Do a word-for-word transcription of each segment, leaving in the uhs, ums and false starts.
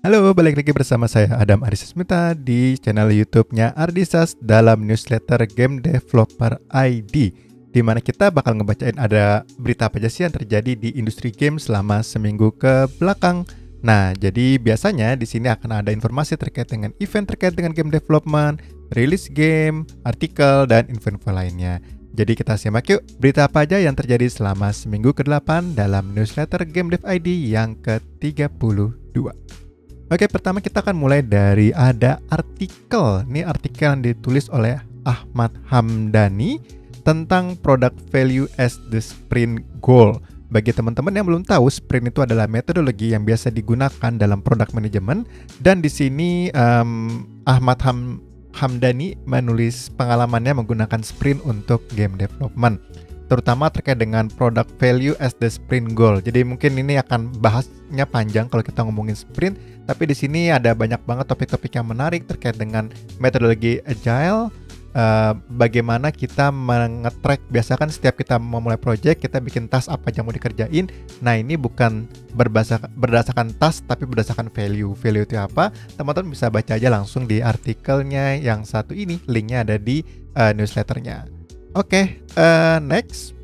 Halo, balik lagi bersama saya Adam Arisasmita di channel YouTube-nya Ardisas dalam newsletter Game Developer I D, di mana kita bakal ngebacain ada berita apa aja sih yang terjadi di industri game selama seminggu ke belakang. Nah, jadi biasanya di sini akan ada informasi terkait dengan event terkait dengan game development, rilis game, artikel, dan info-info lainnya. Jadi kita simak yuk berita apa aja yang terjadi selama seminggu ke delapan dalam newsletter Game Dev I D yang ke tiga puluh dua. Oke, pertama kita akan mulai dari ada artikel. Ini artikel yang ditulis oleh Ahmad Hamdani tentang product value as the sprint goal. Bagi teman-teman yang belum tahu, sprint itu adalah metodologi yang biasa digunakan dalam product management. Dan di sini um, Ahmad Ham Hamdani menulis pengalamannya menggunakan sprint untuk game development, terutama terkait dengan product value as the sprint goal. Jadi mungkin ini akan bahasnya panjang kalau kita ngomongin sprint, tapi di sini ada banyak banget topik-topik yang menarik terkait dengan metodologi agile, uh, bagaimana kita mengetrack. Biasa kan setiap kita memulai project, kita bikin task apa yang mau dikerjain. Nah, ini bukan berbasar, berdasarkan task, tapi berdasarkan value. Value itu apa? Teman-teman bisa baca aja langsung di artikelnya yang satu ini. Linknya ada di uh, newsletternya. Oke, okay, uh, next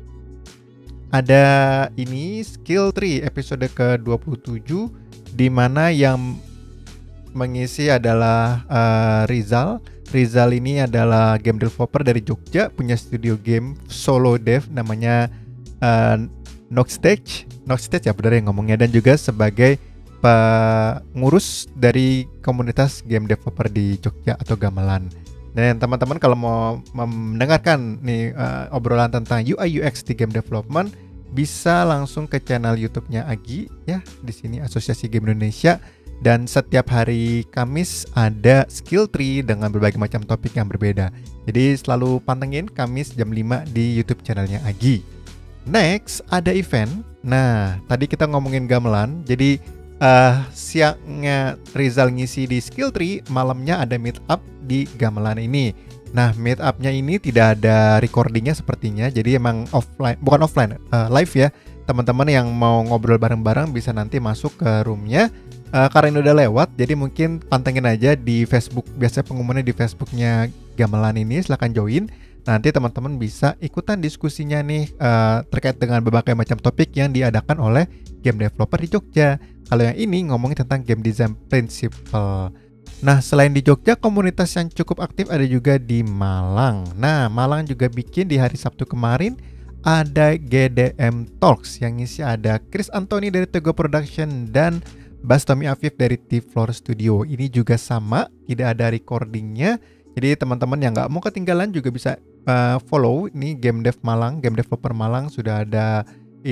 ada ini Skill Tree episode ke dua puluh tujuh, di mana yang mengisi adalah uh, Rizal. Rizal ini adalah game developer dari Jogja, punya studio game solo dev namanya uh, Noxstage. Noxstage ya benar yang ngomongnya, dan juga sebagai pengurus dari komunitas game developer di Jogja atau Gamelan. Dan teman-teman kalau mau mendengarkan nih uh, obrolan tentang U I U X di game development, bisa langsung ke channel YouTube-nya Agi ya, di sini Asosiasi Game Indonesia. Dan setiap hari Kamis ada Skill Tree dengan berbagai macam topik yang berbeda. Jadi selalu pantengin Kamis jam lima di YouTube channelnya Agi. Next ada event. Nah, tadi kita ngomongin gamelan. Jadi uh, siangnya Rizal ngisi di Skill Tree, malamnya ada meet up di gamelan ini. Nah, meet up-nya ini tidak ada recordingnya sepertinya. Jadi emang offline, bukan offline, uh, live ya. Teman-teman yang mau ngobrol bareng-bareng bisa nanti masuk ke roomnya. Uh, karena ini udah lewat, jadi mungkin pantengin aja di Facebook. Biasanya pengumumannya di Facebooknya Gamelan ini, silahkan join. Nanti teman-teman bisa ikutan diskusinya nih uh, terkait dengan berbagai macam topik yang diadakan oleh game developer di Jogja. Kalau yang ini ngomongin tentang game design principle. Nah, selain di Jogja, komunitas yang cukup aktif ada juga di Malang. Nah, Malang juga bikin di hari Sabtu kemarin ada G D M Talks, yang ngisi ada Chris Anthony dari Tego Production dan Bastomi Afif dari T-Floor Studio. Ini juga sama, tidak ada recordingnya. Jadi teman-teman yang nggak mau ketinggalan juga bisa uh, follow ini Game Dev Malang, Game Developer Malang, sudah ada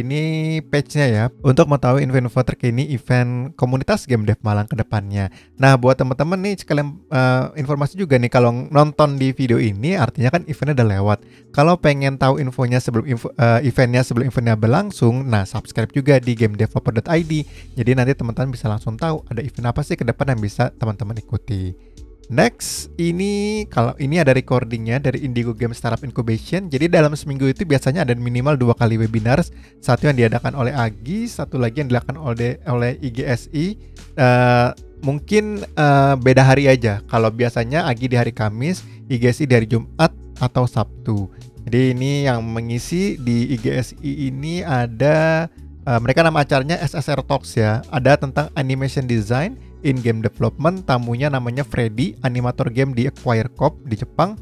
ini page-nya ya, untuk mengetahui info-info terkini event komunitas Game Dev Malang ke depannya. Nah, buat teman-teman nih sekalian uh, informasi juga nih, kalau nonton di video ini artinya kan eventnya udah lewat. Kalau pengen tahu infonya sebelum info, uh, eventnya sebelum eventnya berlangsung, nah subscribe juga di game developer dot i d. Jadi nanti teman-teman bisa langsung tahu ada event apa sih ke depan yang bisa teman-teman ikuti. Next, ini kalau ini ada recordingnya dari Indigo Game Startup Incubation. Jadi dalam seminggu itu biasanya ada minimal dua kali webinar. Satu yang diadakan oleh Agi, satu lagi yang dilakukan oleh oleh I G S I. Uh, mungkin uh, beda hari aja. Kalau biasanya Agi di hari Kamis, I G S I dari Jumat atau Sabtu. Jadi ini yang mengisi di I G S I ini ada uh, mereka nama acaranya S S R Talks ya. Ada tentang animation design in game development. Tamunya namanya Freddy, animator game di Acquire Corp di Jepang.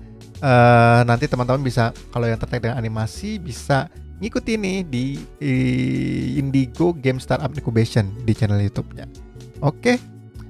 Uh, nanti teman-teman bisa, kalau yang terkait dengan animasi, bisa ngikuti nih di, di Indigo Game Startup Incubation di channel YouTube-nya. Oke, okay.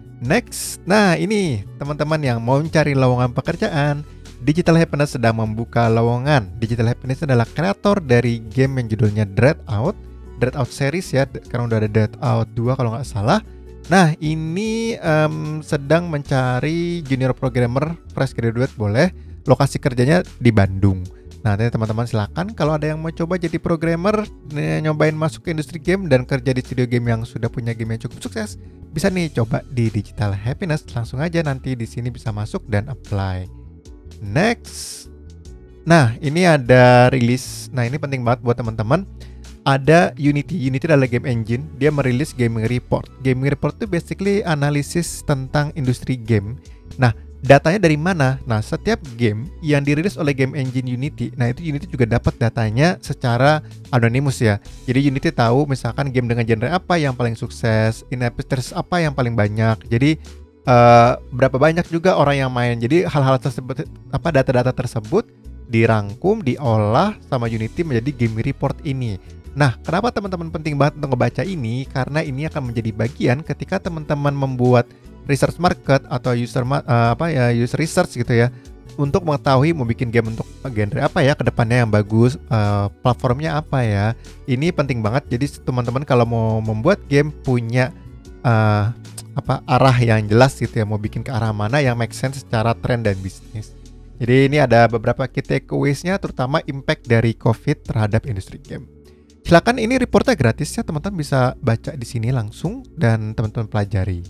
Next. Nah, ini teman-teman yang mau mencari lowongan pekerjaan, Digital Happiness sedang membuka lowongan. Digital Happiness adalah kreator dari game yang judulnya Dreadout, Dreadout series ya. Sekarang udah ada Dreadout dua kalau nggak salah. Nah, ini um, sedang mencari junior programmer fresh graduate boleh. Lokasi kerjanya di Bandung. Nah, nanti teman-teman silakan kalau ada yang mau coba jadi programmer, nyobain masuk ke industri game dan kerja di studio game yang sudah punya game yang cukup sukses, bisa nih coba di Digital Happiness. Langsung aja nanti di sini bisa masuk dan apply. Next. Nah, ini ada rilis. Nah, ini penting banget buat teman-teman. ada Unity. Unity adalah game engine. Dia merilis Gaming Report. Gaming Report itu basically analisis tentang industri game. Nah, datanya dari mana? Nah, setiap game yang dirilis oleh game engine Unity, nah itu Unity juga dapat datanya secara anonimus ya. Jadi Unity tahu misalkan game dengan genre apa yang paling sukses, in-app search apa yang paling banyak. Jadi uh, berapa banyak juga orang yang main. Jadi hal-hal tersebut, apa data-data tersebut dirangkum, diolah sama Unity menjadi Game Report ini. Nah, kenapa teman-teman penting banget untuk ngebaca ini? Karena ini akan menjadi bagian ketika teman-teman membuat research market atau user uh, apa ya user research gitu ya, untuk mengetahui mau bikin game untuk genre apa ya kedepannya yang bagus, uh, platformnya apa ya. Ini penting banget. Jadi teman-teman kalau mau membuat game punya uh, apa arah yang jelas gitu ya, mau bikin ke arah mana yang make sense secara tren dan bisnis. Jadi ini ada beberapa key takeaways-nya, terutama impact dari COVID terhadap industri game. Silakan, ini reportnya gratis ya, teman-teman bisa baca di sini langsung dan teman-teman pelajari.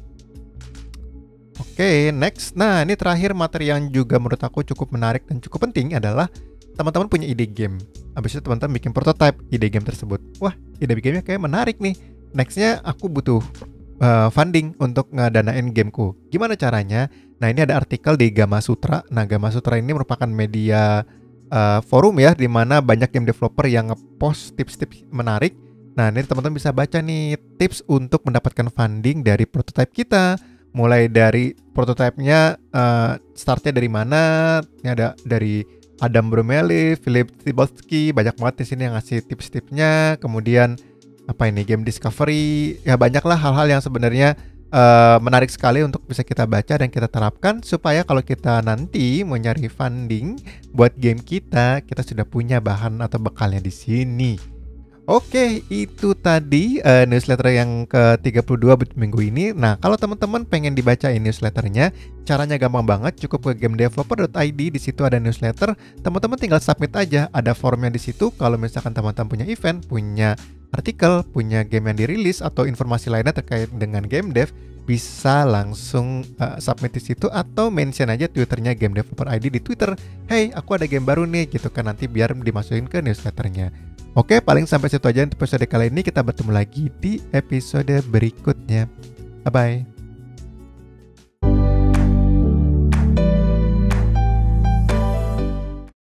Oke, next. Nah, ini terakhir materi yang juga menurut aku cukup menarik dan cukup penting adalah teman-teman punya ide game. Habis itu teman-teman bikin prototype ide game tersebut. Wah, ide gamenya kayak menarik nih. Nextnya aku butuh uh, funding untuk ngedanain gameku. Gimana caranya? Nah, ini ada artikel di Gamasutra. Nah, Gamasutra ini merupakan media uh, forum ya, di mana banyak game developer yang ngepost tips-tips menarik. Nah, ini teman-teman bisa baca nih tips untuk mendapatkan funding dari prototype kita. Mulai dari prototipenya, uh, startnya dari mana? Ini ada dari Adam Bromeli, Philip Thibolski, banyak banget di sini yang ngasih tips-tipsnya. Kemudian apa ini, game discovery, ya banyaklah hal-hal yang sebenarnya uh, menarik sekali untuk bisa kita baca dan kita terapkan supaya kalau kita nanti mau nyari funding buat game kita, kita sudah punya bahan atau bekalnya di sini. Oke, itu tadi uh, newsletter yang ke tiga puluh dua minggu ini. Nah, kalau teman-teman pengen dibacain newsletternya, caranya gampang banget, cukup ke gamedeveloper dot i d, di situ ada newsletter. Teman-teman tinggal submit aja, ada formnya di situ. Kalau misalkan teman-teman punya event, punya artikel, punya game yang dirilis atau informasi lainnya terkait dengan game dev, bisa langsung uh, submit di situ atau mention aja Twitternya Game Developer I D di Twitter. Hey, aku ada game baru nih, gitu kan, nanti biar dimasukin ke newsletternya. Oke, paling sampai situ aja untuk episode kali ini. Kita bertemu lagi di episode berikutnya. Bye-bye.